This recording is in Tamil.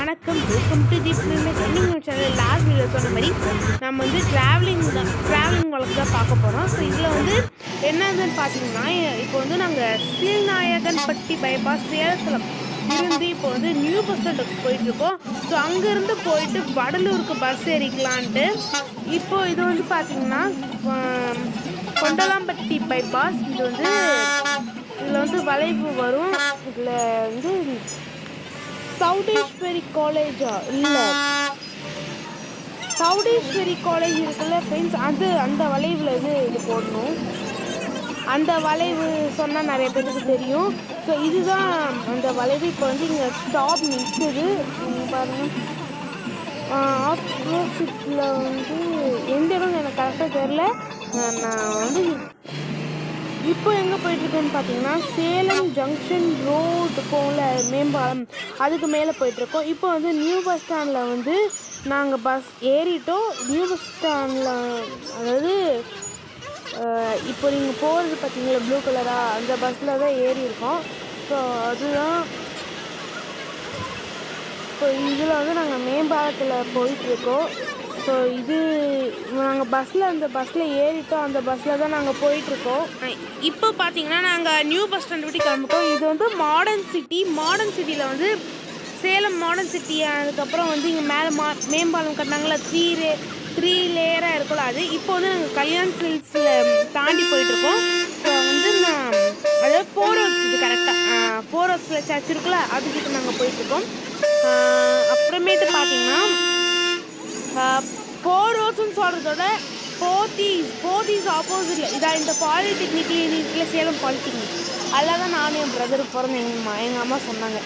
வணக்கம், welcome to the film channel. Last video சொன்ன மாதிரி நம்ம வந்து ட்ராவலிங் வழக்கு தான் பார்க்க போகிறோம். ஸோ இதில் வந்து என்னதுன்னு பார்த்தீங்கன்னா, இப்போ வந்து நாங்கள் ஸ்ரீநாயகன்பட்டி பைபாஸ் சேலத்தில் இருந்து இப்போ வந்து நியூ பஸ் ஸ்டாண்டுக்கு போயிட்டுருக்கோம். ஸோ அங்கேருந்து போயிட்டு வடலூருக்கு பஸ் ஏறிக்கலான்ட்டு. இப்போது இது வந்து பார்த்திங்கன்னா கொண்டலாம்பட்டி பைபாஸ். இது வந்து இதில் வந்து வளைவு வரும். இதில் வந்து சவுடேஸ்வரி காலேஜா இல்லை சவுடேஸ்வரி காலேஜ் இருக்குல்ல ஃப்ரெண்ட்ஸ், அந்த வளைவில் இது போடணும். அந்த வளைவு சொன்னால் நிறைய பேருக்கு தெரியும். ஸோ இதுதான் அந்த வளைவு. இப்போ வந்து இங்கே ஸ்டாப் நிற்குது பாருங்கள். ஆப்போசிட்டில் வந்து எந்த இடம் எனக்கு கரெக்டாக தெரில. நான் வந்து இப்போ எங்கே போயிட்டுருக்கோன்னு பார்த்தீங்கன்னா, சேலம் ஜங்ஷன் ரோடு போல மேம்பாலம் அதுக்கு மேலே போயிட்டுருக்கோம். இப்போ வந்து நியூ பஸ் ஸ்டாண்டில் வந்து நாங்கள் பஸ் ஏறிட்டோம். நியூ பஸ் ஸ்டாண்டில் அதாவது இப்போ நீங்கள் போகிறது பார்த்தீங்களா ப்ளூ கலராக, அந்த பஸ்ஸில் தான் ஏறி இருக்கோம். ஸோ அதுதான் இப்போ இதில் வந்து நாங்கள் மேம்பாலத்தில் போயிட்டுருக்கோம். ஸோ இது நாங்கள் அந்த பஸ்ஸில் ஏறிட்டோம். அந்த பஸ்ஸில் தான் நாங்கள் போயிட்டுருக்கோம். இப்போ பார்த்தீங்கன்னா நாங்கள் நியூ பஸ் ஸ்டாண்ட் விட்டு கிளம்பிட்டோம். இது வந்து மாடர்ன் சிட்டியில் வந்து சேலம் மாடர்ன் சிட்டி. அதுக்கப்புறம் வந்து இங்கே மேலே மேம்பாலம் கட்டினாங்களா, த்ரீ லேயராக இருக்கும்ல அது. இப்போ வந்து நாங்கள் கல்யாண் சில்க்ஸில் தாண்டி போயிட்டுருக்கோம். ஸோ வந்து அதாவது 4 ரோட்ஸ், இது கரெக்டாக 4 ரோட்ஸில் சர்ச் இருக்குல்ல, அதுக்கிட்ட நாங்கள் போயிட்டுருக்கோம். அப்புறமேட்டு பார்த்தீங்கன்னா 4 ரோட்ஸ்ன்னு சொல்கிறதோட போத்தீஸ் ஆப்போசிட்டில் இதான் இந்த பாலிடெக்னிக் யூனிவர்சிட்டியில் சேலம் பாலிடெக்னிக். அதில் தான் நானும் என் பிரதருக்கு பிறந்த எங்கள் அம்மா சொன்னாங்க.